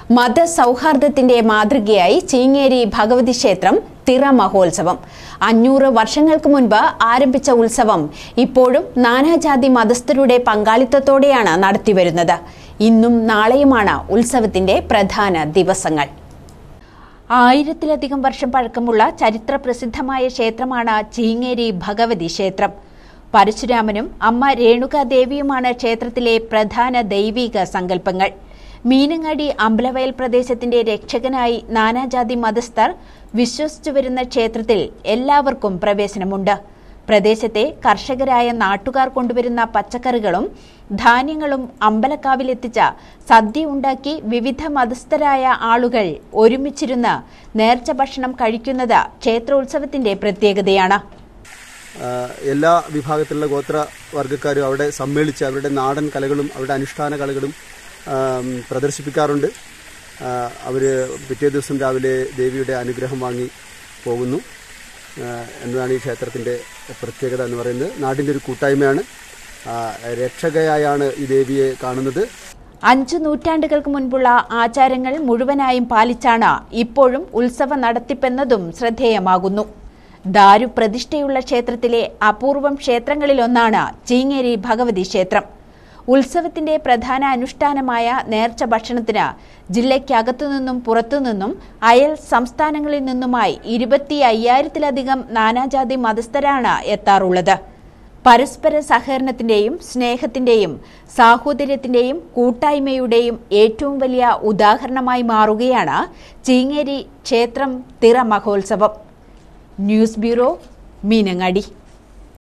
മതസൗഹാർദ്ദത്തിന്റെ മാതൃകയായി ചീങ്ങേരി ഭഗവതി ക്ഷേത്രം തിറ മഹോത്സവം 500 വർഷങ്ങൾക്ക് മുൻപ് ആരംഭിച്ച ഉത്സവം ഇപ്പോഴും നാനാജാതി മതസ്ഥരുടെ പങ്കാളിത്തത്തോടെയാണ് നടത്തിവരുന്നത്. ഇന്നും നാളെയുമാണ് ഉത്സവത്തിന്റെ പ്രധാന ദിവസങ്ങൾ. 1000-ലധികം വർഷം പഴക്കമുള്ള ചരിത്ര പ്രസിദ്ധമായ ക്ഷേത്രമാണ് ചീങ്ങേരി ഭഗവതി ക്ഷേത്രം. പരശുരാമനും അമ്മ രേണുകാദേവിയുമാണ് ക്ഷേത്രത്തിലെ പ്രധാന ദൈവിക സങ്കല്പങ്ങൾ. മീനങ്ങാടി അമ്പലവയൽ പ്രദേശത്തിന്റെ രക്ഷകനായി നാനാജാതി മതസ്ഥർ വിശ്വസിച്ചു വരുന്ന ക്ഷേത്രത്തിൽ എല്ലാവർക്കും പ്രവേശനമുണ്ട്. പ്രദേശത്തെ കർഷകരായ നാട്ടുകാർ കൊണ്ടുവരുന്ന പച്ചക്കറികളും ധാന്യങ്ങളും അമ്പലക്കാവിലെത്തിച്ച സദ്യ ഉണ്ടാക്കി വിവിധ മതസ്ഥരായ ആളുകൾ ഒരുമിച്ചിരുന്ന് നേർച്ച ഭക്ഷണം കഴിക്കുന്നത് ക്ഷേത്രോത്സവത്തിന്റെ പ്രത്യേകതയാണ്. എല്ലാ വിഭാഗത്തിലുള്ള ഗോത്രവർഗ്ഗക്കാരും അവിടെ സമ്മേളിച്ച് അവരുടെ നാടൻ കലകളും അവരുടെ അനുഷ്ഠാന കലകളും പ്രദർശിപ്പിക്കാറുണ്ട്. അവർ പിറ്റേ ദിവസം രാവിലെ ദേവിയുടെ അനുഗ്രഹം വാങ്ങി പോകുന്നു എന്നതാണ് ഈ ക്ഷേത്രത്തിൻ്റെ പ്രത്യേകത എന്ന് പറയുന്നത്. നാടിൻ്റെ ഒരു കൂട്ടായ്മയാണ്. രക്ഷകയായാണ് ഈ ദേവിയെ കാണുന്നത്. 5 നൂറ്റാണ്ടുകൾക്ക് മുൻപുള്ള ആചാരങ്ങൾ മുഴുവനായും പാലിച്ചാണ് ഇപ്പോഴും ഉത്സവ നടത്തിപ്പെന്നതും ശ്രദ്ധേയമാകുന്നു. ദാരുപ്രതിഷ്ഠയുള്ള ക്ഷേത്രത്തിലെ അപൂർവം ക്ഷേത്രങ്ങളിലൊന്നാണ് ചീങ്ങേരി ഭഗവതി ക്ഷേത്രം. ഉത്സവത്തിന്റെ പ്രധാന അനുഷ്ഠാനമായ നേർച്ച ഭക്ഷണത്തിന് ജില്ലയ്ക്കകത്തുനിന്നും പുറത്തുനിന്നും അയൽ സംസ്ഥാനങ്ങളിൽ നിന്നുമായി 25,000-ലധികം നാനാജാതി മതസ്ഥരാണ് എത്താറുള്ളത്. പരസ്പര സഹകരണത്തിന്റെയും സ്നേഹത്തിന്റെയും സാഹോദര്യത്തിന്റെയും കൂട്ടായ്മയുടെയും ഏറ്റവും വലിയ ഉദാഹരണമായി മാറുകയാണ് ചീങ്ങേരി ക്ഷേത്രം തിറ മഹോത്സവം. News bureau, Meenangadi.